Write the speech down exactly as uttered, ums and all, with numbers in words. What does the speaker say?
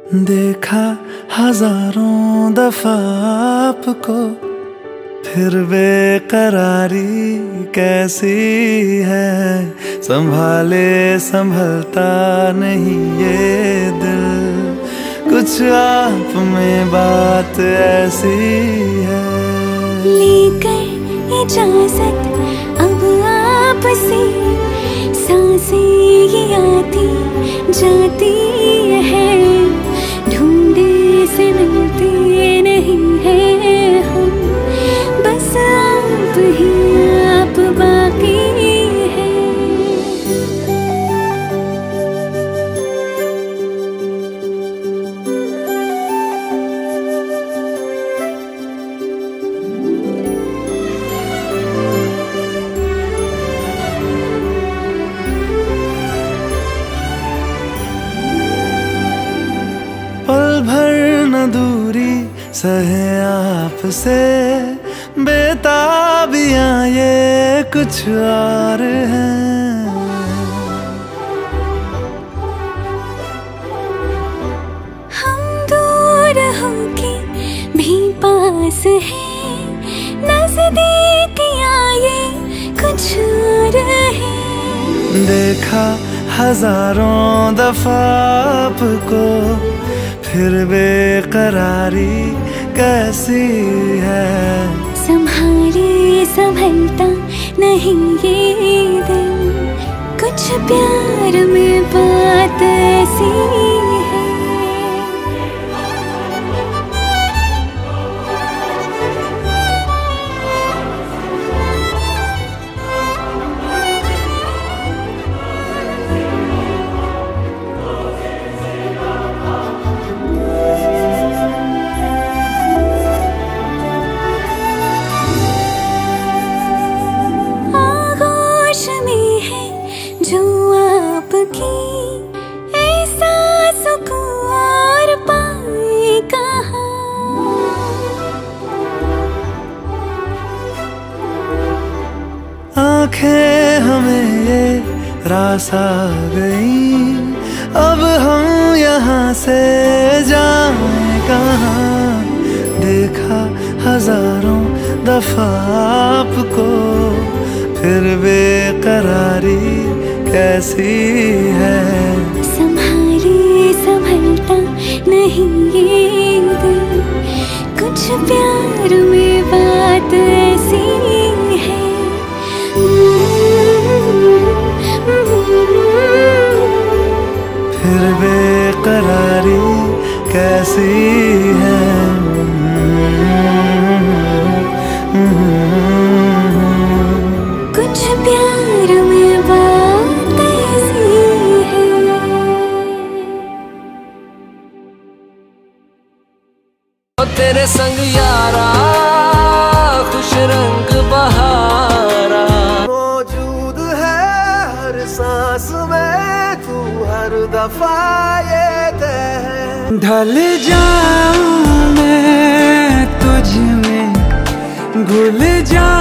देखा हजारों दफा आपको, फिर बेकरारी कैसी है। संभाले संभलता नहीं ये दिल, कुछ आप में बात ऐसी है। लेकर इजाजत अब आपसे, सांसें ये आती जाती है। ढूंढे से मिलते नहीं है हम, बस आप ही आप बाकी है। पल भर न दूरी सहे आपसे, बेताबियां ये कुछ और हैं। हम दूर होके भी पास हैं, नजदीकियां ये कुछ और हैं। देखा हजारों दफा आपको, फिर बेकरारी कैसी है। संभाले संभलता नहीं ये दिल, कुछ प्यार में बात ऐसी है। जो आपकी ऐसा सुकून और पाए कहाँ। आंखें हमें ये रास आ गई, अब हम यहाँ से जाएं कहाँ। देखा हजारों दफा आपको, फिर बेकरारी कैसी है। संभाले संभलता नहीं ये दिल, कुछ प्यार में बात ऐसी है। फिर बेकरारी कैसी है। कुछ प्यार में बात ऐसी है। तेरे संग यारा खुश रंग बहारा, मौजूद है हर सांस में तू, हर दफा ये तय। ढल जाऊं मैं तुझ में, घुल जा